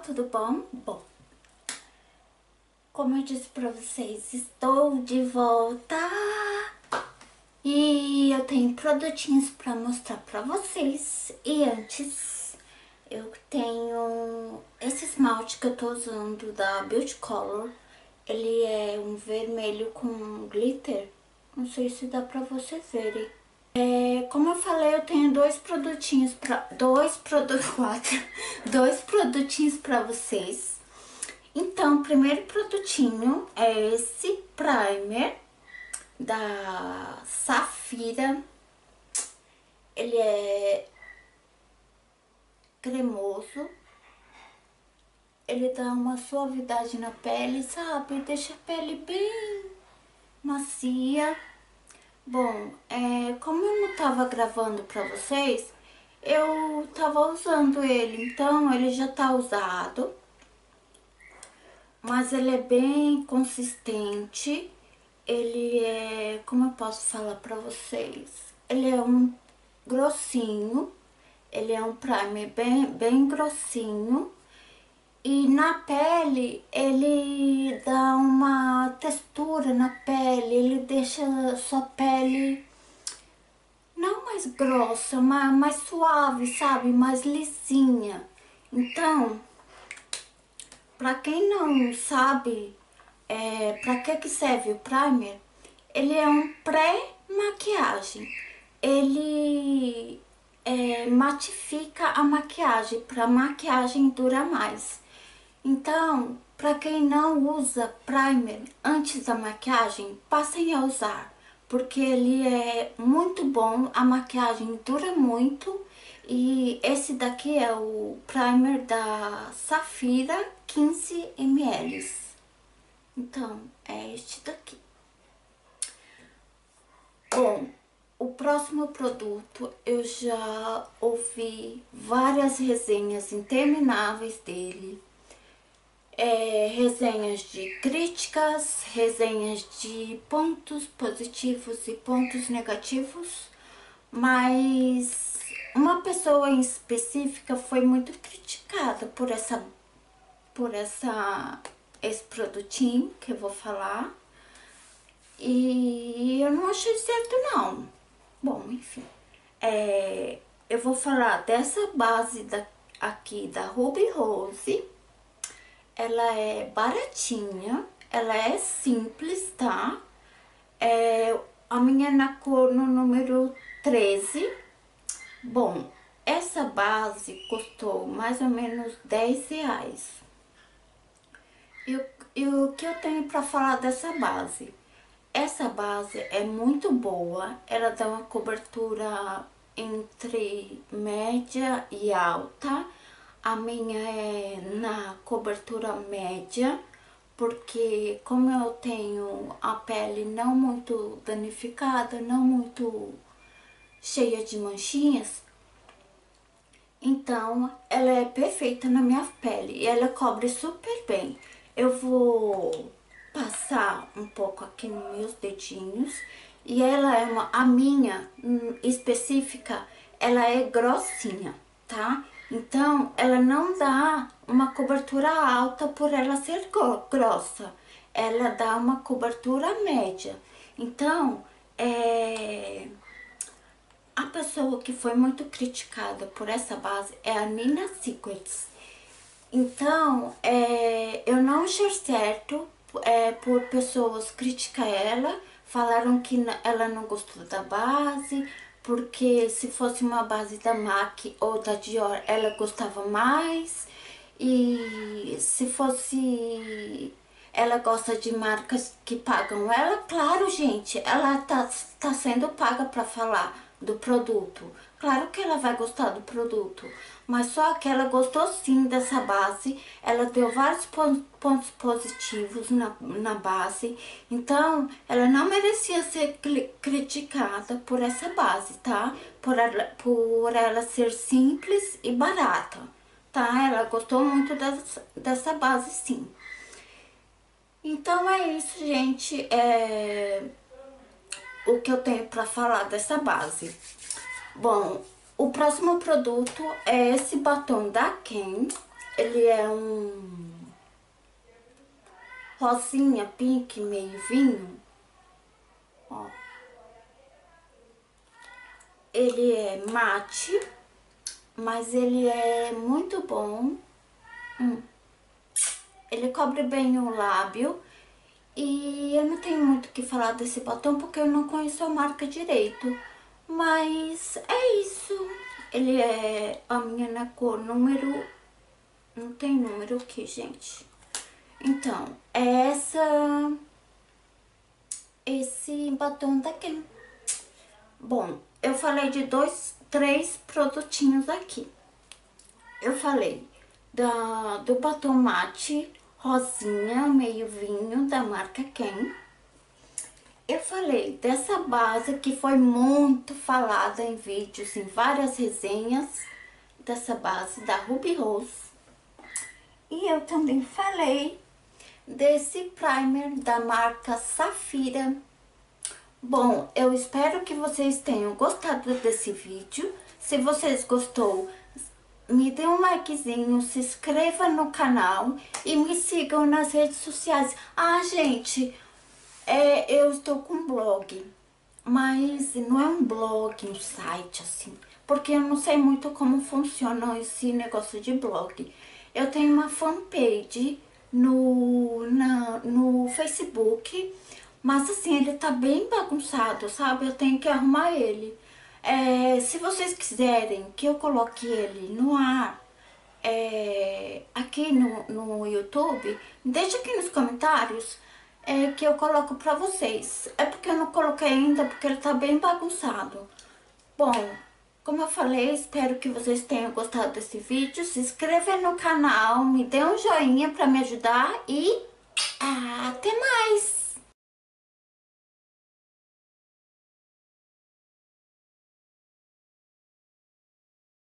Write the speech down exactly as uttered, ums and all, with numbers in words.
tudo bom? Bom, como eu disse pra vocês, estou de volta e eu tenho produtinhos pra mostrar pra vocês. E antes, eu tenho esse esmalte que eu tô usando da Beauty Color. Ele é um vermelho com glitter, não sei se dá pra vocês verem. É, como eu falei, eu tenho dois produtinhos pra... Dois produtos... Quatro... Dois produtinhos pra vocês. Então, o primeiro produtinho é esse primer da Safira. Ele é cremoso. Ele dá uma suavidade na pele, sabe? Deixa a pele bem macia. Bom, é, como eu não tava gravando pra vocês, eu tava usando ele, então ele já tá usado. Mas ele é bem consistente, ele é, como eu posso falar pra vocês, ele é um grossinho, ele é um primer bem, bem grossinho. E na pele, ele dá uma textura na pele, ele deixa a sua pele não mais grossa, mas mais suave, sabe? Mais lisinha. Então, pra quem não sabe é, pra que que serve o primer, ele é um pré-maquiagem. Ele é, matifica a maquiagem, pra maquiagem durar mais. Então, para quem não usa primer antes da maquiagem, passem a usar, porque ele é muito bom, a maquiagem dura muito. E esse daqui é o primer da Safira, quinze mililitros. Então, é este daqui. Bom, o próximo produto, eu já ouvi várias resenhas intermináveis dele. É, resenhas de críticas, resenhas de pontos positivos e pontos negativos, mas uma pessoa em específica foi muito criticada por essa, por essa, esse produtinho que eu vou falar, e eu não achei certo não. Bom, enfim, é, eu vou falar dessa base da, aqui da Ruby Rose. Ela é baratinha, ela é simples, tá? É, a minha é na cor no número treze. Bom, essa base custou mais ou menos dez reais. E, o- e o que eu tenho pra falar dessa base? Essa base é muito boa, ela dá uma cobertura entre média e alta. A minha é na cobertura média, porque como eu tenho a pele não muito danificada, não muito cheia de manchinhas, então ela é perfeita na minha pele e ela cobre super bem. Eu vou passar um pouco aqui nos meus dedinhos e ela é uma, a minha hum, específica, ela é grossinha, tá? Então, ela não dá uma cobertura alta por ela ser grossa. Ela dá uma cobertura média. Então, é... a pessoa que foi muito criticada por essa base é a Nina Secrets. Então, é... eu não achei certo é, por pessoas criticar ela. Falaram que ela não gostou da base, porque se fosse uma base da MAC ou da Dior, ela gostava mais. E se fosse... ela gosta de marcas que pagam ela, claro, gente, ela tá, tá sendo paga pra falar do produto. Claro que ela vai gostar do produto, mas só que ela gostou sim dessa base. Ela deu vários pontos positivos na, na base, então ela não merecia ser criticada por essa base, tá? Por ela, por ela ser simples e barata, tá? Ela gostou muito dessa, dessa base sim. Então é isso, gente, é o que eu tenho pra falar dessa base. Bom, o próximo produto é esse batom da Ken. Ele é um rosinha, pink, meio vinho. Ó. Ele é mate, mas ele é muito bom. Hum. Ele cobre bem o lábio. E eu não tenho muito o que falar desse batom porque eu não conheço a marca direito. Mas é isso. Ele é a minha na cor número... Não tem número aqui, gente. Então, é essa... Esse batom daqui. Bom, eu falei de dois, três produtinhos aqui. Eu falei da, do batom mate rosinha, meio vinho, da marca Ken. Eu falei dessa base que foi muito falada em vídeos, em várias resenhas, dessa base da Ruby Rose. E eu também falei desse primer da marca Safira. Bom, eu espero que vocês tenham gostado desse vídeo. Se vocês gostou, me dê um likezinho, se inscreva no canal e me sigam nas redes sociais. Ah, gente, é, eu estou com um blog, mas não é um blog, um site assim, porque eu não sei muito como funciona esse negócio de blog. Eu tenho uma fanpage no, na, no Facebook, mas assim, ele tá bem bagunçado, sabe? Eu tenho que arrumar ele. É, se vocês quiserem que eu coloque ele no ar, é, aqui no, no YouTube, deixa aqui nos comentários é, que eu coloco pra vocês. É porque eu não coloquei ainda, porque ele tá bem bagunçado. Bom, como eu falei, espero que vocês tenham gostado desse vídeo. Se inscreva no canal, me dê um joinha pra me ajudar e até mais!